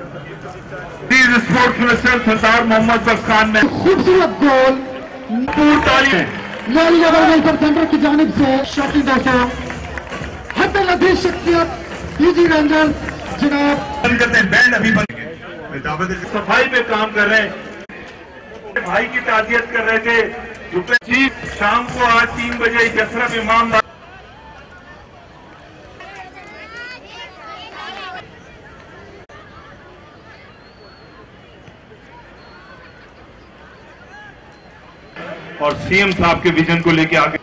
Sports minister Sardar Mohammad Bakhsh Khan ने खूबसूरत गोल पर सेंटर की जानिब से शॉटिंग दोस्तों हद लजीज शख्सियत पीजी रेंजर्स जनाब करते हैं। बैंड अभी बंद सफाई पे काम कर रहे हैं, भाई की ताजियत कर रहे थे। शाम को आज 3 बजे जसरफ इमाम और सीएम साहब के विजन को लेके आगे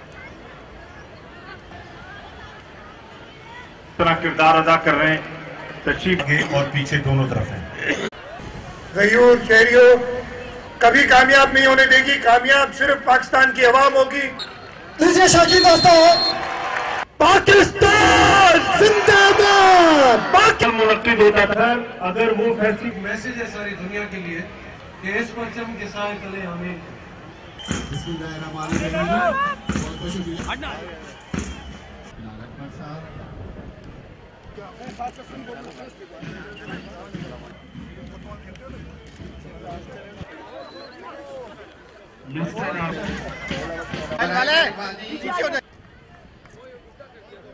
तरह किरदार अदा कर रहे हैं। तशरीफ और पीछे दोनों तरफ हैं। गयूर शहरियों कभी कामयाब नहीं होने देगी, कामयाब सिर्फ पाकिस्तान की अवाम होगी। लीजिए शौकीन दोस्तों, पाकिस्तान जिंदाबाद। पाकिस्तान मुनक्किद होता था अगर वो फैसले मैसेज है सारी दुनिया के लिए कि इस परचम के साए तले हमें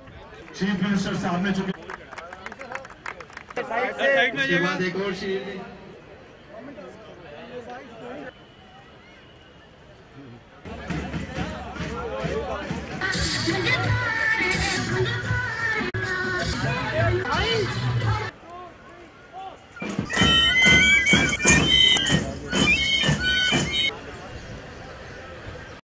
चीफ मिनिस्टर साहब ने चुके उसके बाद एक और शेर